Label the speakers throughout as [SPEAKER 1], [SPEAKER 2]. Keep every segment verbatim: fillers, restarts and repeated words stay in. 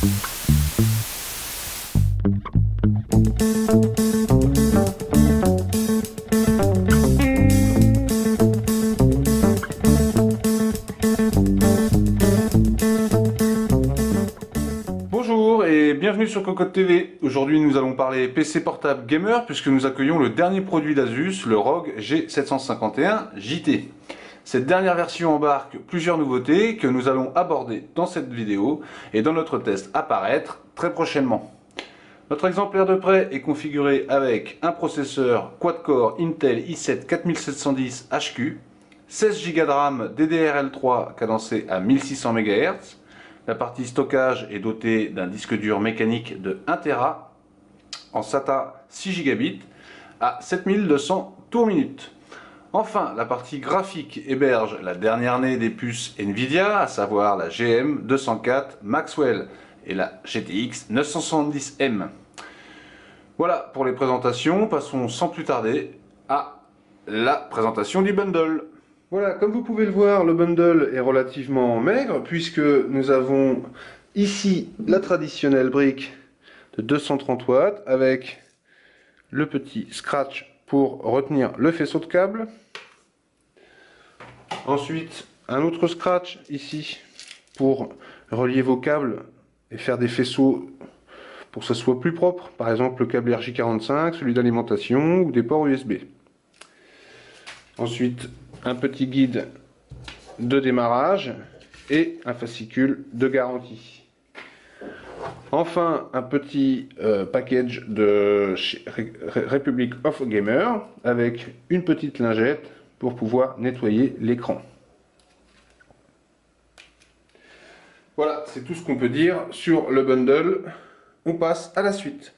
[SPEAKER 1] Bonjour et bienvenue sur Cocotte T V. Aujourd'hui nous allons parler P C portable gamer puisque nous accueillons le dernier produit d'Asus, le R O G G sept cent cinquante et un J T. Cette dernière version embarque plusieurs nouveautés que nous allons aborder dans cette vidéo et dans notre test à paraître très prochainement. Notre exemplaire de prêt est configuré avec un processeur quad-core Intel i sept quatre mille sept cent dix H Q, seize giga de RAM D D R L trois cadencé à mille six cents mégahertz. La partie stockage est dotée d'un disque dur mécanique de un téra en SATA six gigabits à sept mille deux cents tours minute. Enfin, la partie graphique héberge la dernière née des puces Nvidia, à savoir la G M deux cent quatre Maxwell et la G T X neuf cent soixante-dix M. Voilà pour les présentations, passons sans plus tarder à la présentation du bundle. Voilà, comme vous pouvez le voir, le bundle est relativement maigre puisque nous avons ici la traditionnelle brique de deux cent trente watts avec le petit scratch pour retenir le faisceau de câble. Ensuite, un autre scratch ici pour relier vos câbles et faire des faisceaux pour que ce soit plus propre. Par exemple, le câble R J quarante-cinq, celui d'alimentation ou des ports U S B. Ensuite, un petit guide de démarrage et un fascicule de garantie. Enfin, un petit euh, package de chez Republic of Gamer avec une petite lingette pour pouvoir nettoyer l'écran. Voilà, c'est tout ce qu'on peut dire sur le bundle. On passe à la suite.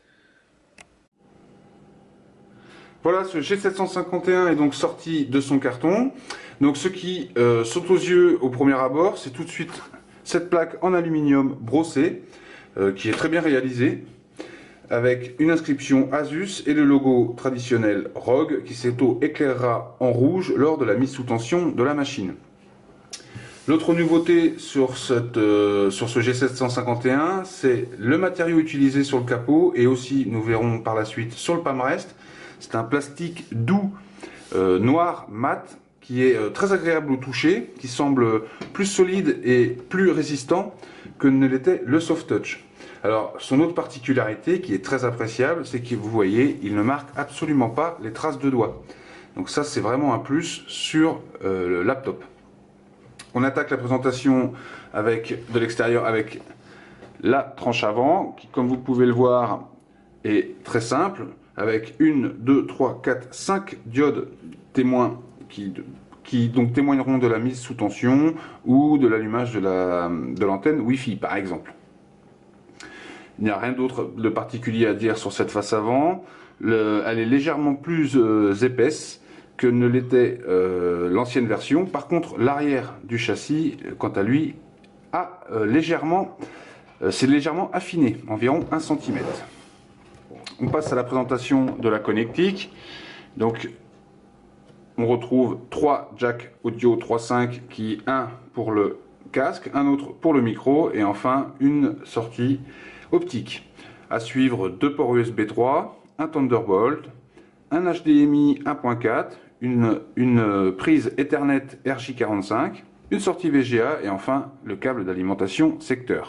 [SPEAKER 1] Voilà, ce G sept cent cinquante et un est donc sorti de son carton. Donc ce qui euh, saute aux yeux au premier abord, c'est tout de suite cette plaque en aluminium brossée, euh, qui est très bien réalisée, avec une inscription Asus et le logo traditionnel R O G qui s'auto-éclairera en rouge lors de la mise sous tension de la machine. L'autre nouveauté sur, cette, euh, sur ce G sept cent cinquante et un, c'est le matériau utilisé sur le capot et aussi, nous verrons par la suite, sur le palmarès. C'est un plastique doux, euh, noir, mat, qui est euh, très agréable au toucher, qui semble plus solide et plus résistant que ne l'était le Soft Touch. Alors, son autre particularité, qui est très appréciable, c'est que vous voyez, il ne marque absolument pas les traces de doigts. Donc ça, c'est vraiment un plus sur euh, le laptop. On attaque la présentation avec, de l'extérieur avec la tranche avant, qui, comme vous pouvez le voir, est très simple, avec une, deux, trois, quatre, cinq diodes témoins qui, qui donc témoigneront de la mise sous tension ou de l'allumage de la, de l'antenne Wi-Fi par exemple. Il n'y a rien d'autre de particulier à dire sur cette face avant. Le, elle est légèrement plus euh, épaisse que ne l'était euh, l'ancienne version. Par contre, l'arrière du châssis, quant à lui, a euh, légèrement, euh, c'est légèrement affiné, environ un centimètre. On passe à la présentation de la connectique. Donc, on retrouve trois jacks audio trois point cinq, qui un pour le casque, un autre pour le micro, et enfin une sortie optique. À suivre deux ports U S B trois, un Thunderbolt, un H D M I un point quatre, une, une prise Ethernet R J quarante-cinq, une sortie V G A et enfin le câble d'alimentation secteur.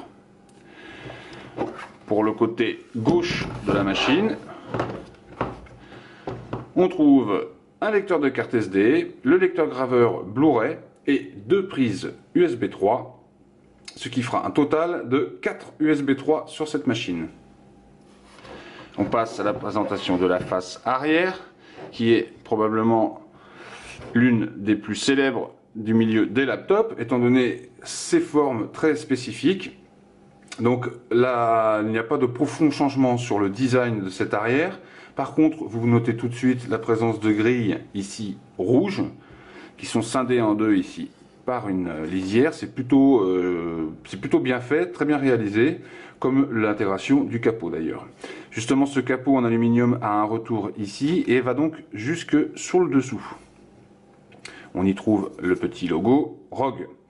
[SPEAKER 1] Pour le côté gauche de la machine, on trouve un lecteur de carte S D, le lecteur graveur Blu-ray et deux prises U S B trois, ce qui fera un total de quatre U S B trois sur cette machine. On passe à la présentation de la face arrière, qui est probablement l'une des plus célèbres du milieu des laptops, étant donné ses formes très spécifiques. Donc là, il n'y a pas de profond changement sur le design de cette arrière. Par contre, vous notez tout de suite la présence de grilles ici rouges, qui sont scindées en deux ici par une lisière. C'est plutôt, euh, c'est plutôt bien fait, très bien réalisé, comme l'intégration du capot d'ailleurs. Justement, ce capot en aluminium a un retour ici et va donc jusque sur le dessous. On y trouve le petit logo R O G.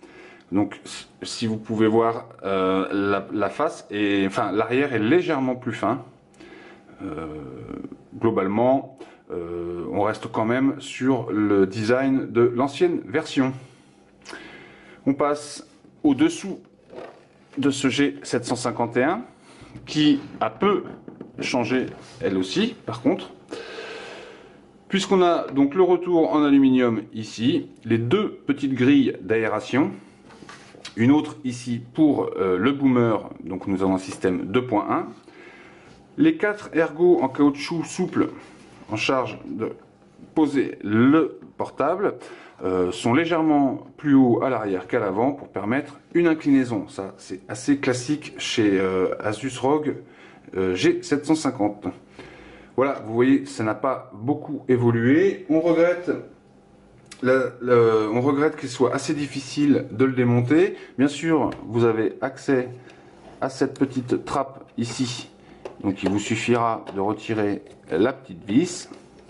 [SPEAKER 1] Donc si vous pouvez voir, euh, la, la face et enfin l'arrière est légèrement plus fin. Euh, globalement, euh, on reste quand même sur le design de l'ancienne version. On passe au-dessous de ce G sept cent cinquante et un qui a peu changé elle aussi par contre. Puisqu'on a donc le retour en aluminium ici, les deux petites grilles d'aération, une autre ici pour euh, le boomer, donc nous avons un système deux point un, les quatre ergots en caoutchouc souple en charge de poser le portable euh, sont légèrement plus hauts à l'arrière qu'à l'avant pour permettre une inclinaison. Ça c'est assez classique chez euh, Asus R O G euh, G sept cent cinquante. Voilà, vous voyez, ça n'a pas beaucoup évolué. On regrette, le, le, on regrette qu'il soit assez difficile de le démonter. Bien sûr, vous avez accès à cette petite trappe ici. Donc il vous suffira de retirer la petite vis.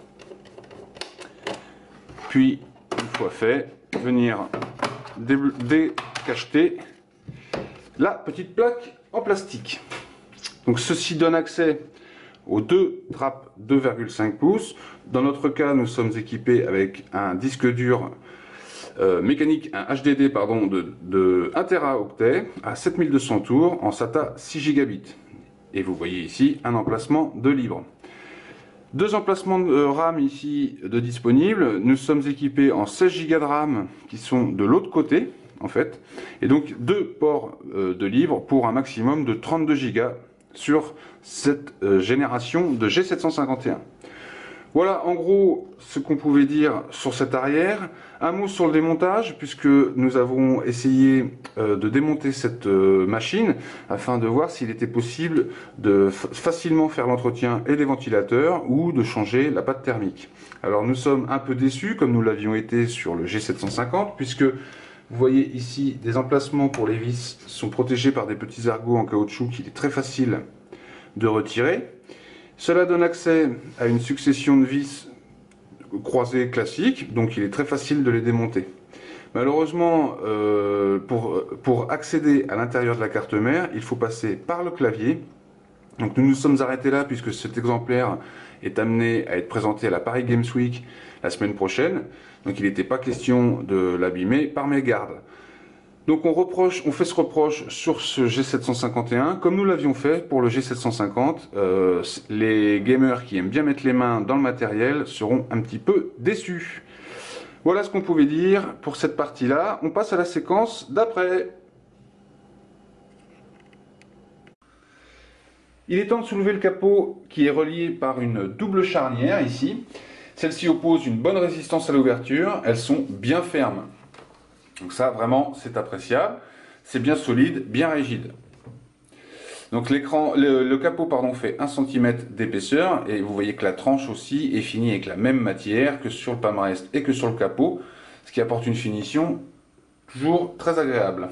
[SPEAKER 1] Puis, une fois fait, venir dé décacheter la petite plaque en plastique. Donc ceci donne accès aux deux trappes deux virgule cinq pouces. Dans notre cas, nous sommes équipés avec un disque dur euh, mécanique, un H D D pardon, de, de un téraoctet à sept mille deux cents tours en SATA six gigabits. Et vous voyez ici un emplacement de libre. Deux emplacements de RAM ici de disponibles. Nous sommes équipés en seize gigas de RAM qui sont de l'autre côté en fait. Et donc deux ports euh, de libre pour un maximum de trente-deux gigas sur cette euh, génération de G sept cent cinquante et un. Voilà en gros ce qu'on pouvait dire sur cette arrière. Un mot sur le démontage puisque nous avons essayé euh, de démonter cette euh, machine afin de voir s'il était possible de facilement faire l'entretien et des ventilateurs ou de changer la pâte thermique. Alors nous sommes un peu déçus comme nous l'avions été sur le G sept cent cinquante puisque vous voyez ici des emplacements pour les vis sont protégés par des petits ergots en caoutchouc qu'il est très facile de retirer. Cela donne accès à une succession de vis croisées classiques, donc il est très facile de les démonter. Malheureusement, euh, pour, pour accéder à l'intérieur de la carte mère, il faut passer par le clavier. Donc nous nous sommes arrêtés là puisque cet exemplaire est amené à être présenté à la Paris Games Week la semaine prochaine. Donc il n'était pas question de l'abîmer par mégarde. Donc on, reproche, on fait ce reproche sur ce G sept cent cinquante et un, comme nous l'avions fait pour le G sept cent cinquante. Euh, les gamers qui aiment bien mettre les mains dans le matériel seront un petit peu déçus. Voilà ce qu'on pouvait dire pour cette partie-là. On passe à la séquence d'après. Il est temps de soulever le capot qui est relié par une double charnière ici. Celle-ci oppose une bonne résistance à l'ouverture. Elles sont bien fermes. Donc ça, vraiment, c'est appréciable. C'est bien solide, bien rigide. Donc l'écran, le, le capot pardon, fait un centimètre d'épaisseur et vous voyez que la tranche aussi est finie avec la même matière que sur le palmarès et que sur le capot, ce qui apporte une finition toujours très agréable.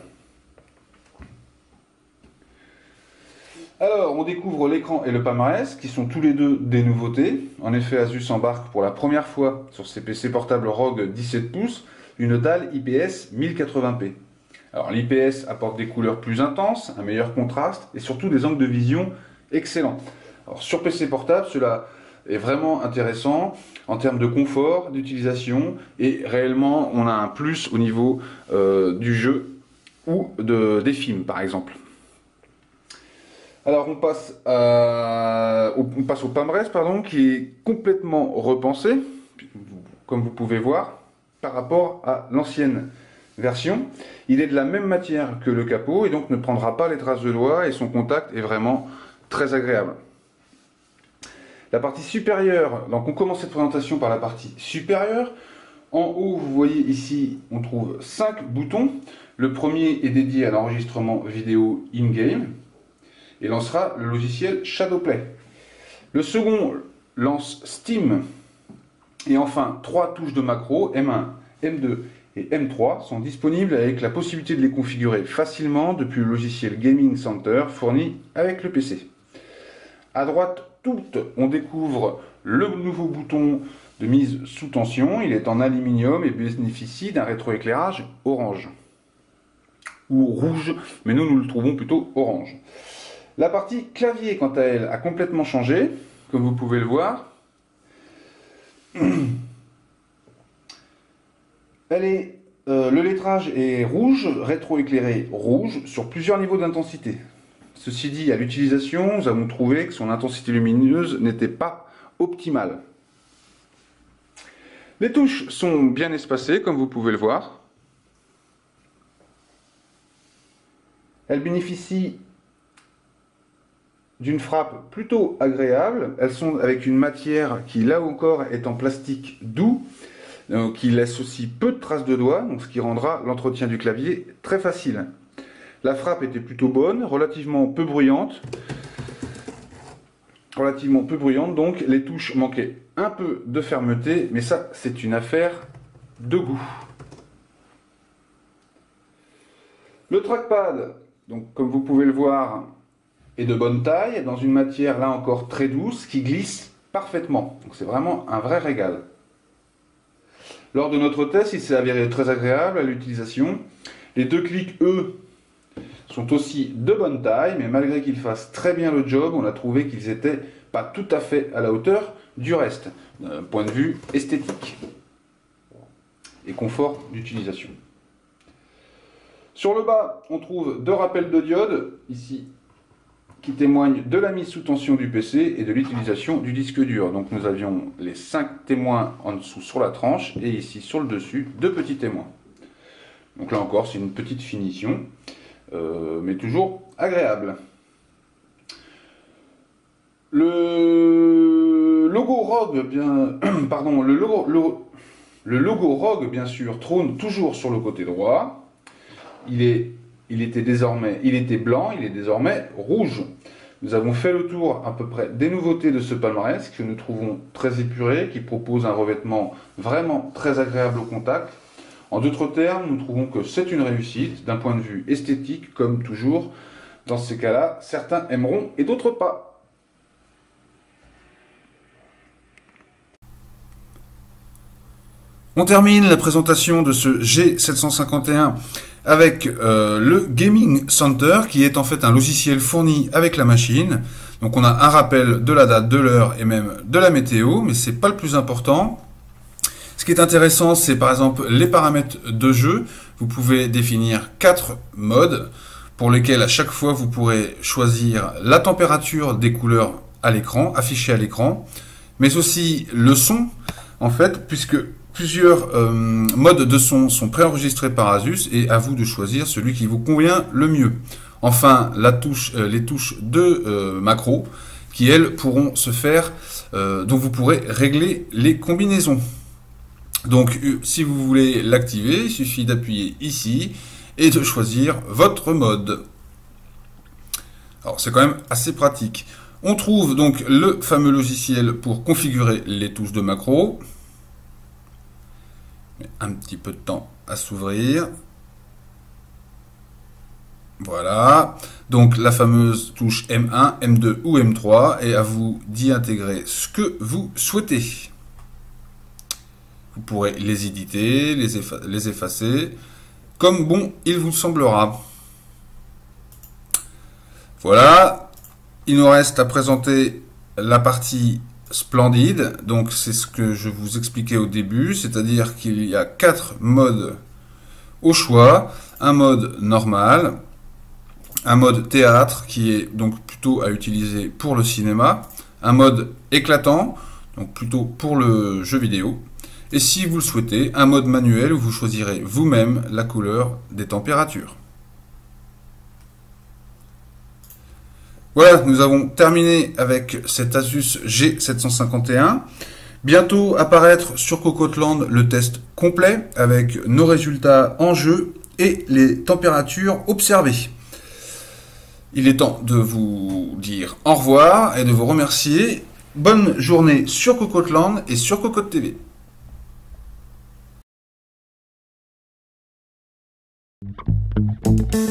[SPEAKER 1] Alors, on découvre l'écran et le palmarès qui sont tous les deux des nouveautés. En effet, Asus embarque pour la première fois sur ses P C portables R O G dix-sept pouces une dalle I P S mille quatre-vingts p. Alors l'I P S apporte des couleurs plus intenses, un meilleur contraste et surtout des angles de vision excellents. Alors sur P C portable, cela est vraiment intéressant en termes de confort d'utilisation et réellement on a un plus au niveau euh, du jeu ou de, des films par exemple. Alors on passe, à, on passe au palmarès pardon, qui est complètement repensé, comme vous pouvez voir, par rapport à l'ancienne version. Il est de la même matière que le capot et donc ne prendra pas les traces de doigts et son contact est vraiment très agréable. La partie supérieure, donc on commence cette présentation par la partie supérieure. En haut, vous voyez ici, on trouve cinq boutons. Le premier est dédié à l'enregistrement vidéo in-game et lancera le logiciel Shadowplay. Le second lance Steam. Et enfin, trois touches de macro, M un, M deux et M trois, sont disponibles avec la possibilité de les configurer facilement depuis le logiciel Gaming Center fourni avec le P C. À droite, toutes, on découvre le nouveau bouton de mise sous tension. Il est en aluminium et bénéficie d'un rétroéclairage orange. ou rouge, mais nous, nous le trouvons plutôt orange. La partie clavier, quant à elle, a complètement changé, comme vous pouvez le voir. Elle est, euh, le lettrage est rouge, rétroéclairé rouge, sur plusieurs niveaux d'intensité. Ceci dit, à l'utilisation, nous avons trouvé que son intensité lumineuse n'était pas optimale. Les touches sont bien espacées, comme vous pouvez le voir. Elles bénéficient d'une frappe plutôt agréable. Elles sont avec une matière qui, là encore, est en plastique doux, euh, qui laisse aussi peu de traces de doigts, donc ce qui rendra l'entretien du clavier très facile. La frappe était plutôt bonne, relativement peu bruyante. Relativement peu bruyante, donc les touches manquaient un peu de fermeté, mais ça, c'est une affaire de goût. Le trackpad, donc comme vous pouvez le voir, est de bonne taille, dans une matière là encore très douce, qui glisse parfaitement. Donc c'est vraiment un vrai régal. Lors de notre test, il s'est avéré très agréable à l'utilisation. Les deux clics, eux, sont aussi de bonne taille, mais malgré qu'ils fassent très bien le job, on a trouvé qu'ils n'étaient pas tout à fait à la hauteur du reste, d'un point de vue esthétique et confort d'utilisation. Sur le bas, on trouve deux rappels de diode, ici, qui témoignent de la mise sous tension du P C et de l'utilisation du disque dur. Donc nous avions les cinq témoins en dessous sur la tranche, et ici sur le dessus, deux petits témoins. Donc là encore, c'est une petite finition. Euh, mais toujours agréable. Le logo Rogue, bien, pardon, le logo, le, le logo Rogue, bien sûr, trône toujours sur le côté droit. Il est, il était désormais, il était blanc, il est désormais rouge. Nous avons fait le tour à peu près des nouveautés de ce palmarès que nous trouvons très épuré, qui propose un revêtement vraiment très agréable au contact. En d'autres termes, nous trouvons que c'est une réussite d'un point de vue esthétique, comme toujours. Dans ces cas-là, certains aimeront et d'autres pas. On termine la présentation de ce G sept cent cinquante et un avec euh, le Gaming Center, qui est en fait un logiciel fourni avec la machine. Donc on a un rappel de la date, de l'heure et même de la météo, mais c'est pas le plus important. Ce qui est intéressant, c'est par exemple les paramètres de jeu. Vous pouvez définir quatre modes pour lesquels à chaque fois vous pourrez choisir la température des couleurs à l'écran, affichées à l'écran, mais aussi le son, en fait, puisque plusieurs euh, modes de son sont préenregistrés par Asus, et à vous de choisir celui qui vous convient le mieux. Enfin, la touche, euh, les touches de euh, macro, qui elles pourront se faire, euh, dont vous pourrez régler les combinaisons. Donc, si vous voulez l'activer, il suffit d'appuyer ici et de choisir votre mode. Alors, c'est quand même assez pratique. On trouve donc le fameux logiciel pour configurer les touches de macro. Un petit peu de temps à s'ouvrir. Voilà. Donc, la fameuse touche M un, M deux ou M trois, et à vous d'y intégrer ce que vous souhaitez. Vous pourrez les éditer, les, effa les effacer, comme bon il vous semblera. Voilà, il nous reste à présenter la partie splendide. Donc c'est ce que je vous expliquais au début, c'est-à-dire qu'il y a quatre modes au choix. Un mode normal, un mode théâtre qui est donc plutôt à utiliser pour le cinéma, un mode éclatant, donc plutôt pour le jeu vidéo. Et si vous le souhaitez, un mode manuel où vous choisirez vous-même la couleur des températures. Voilà, nous avons terminé avec cet Asus G sept cent cinquante et un. Bientôt apparaître sur Cocoteland le test complet avec nos résultats en jeu et les températures observées. Il est temps de vous dire au revoir et de vous remercier. Bonne journée sur Cocoteland et sur Cocotte T V.
[SPEAKER 2] Thank you.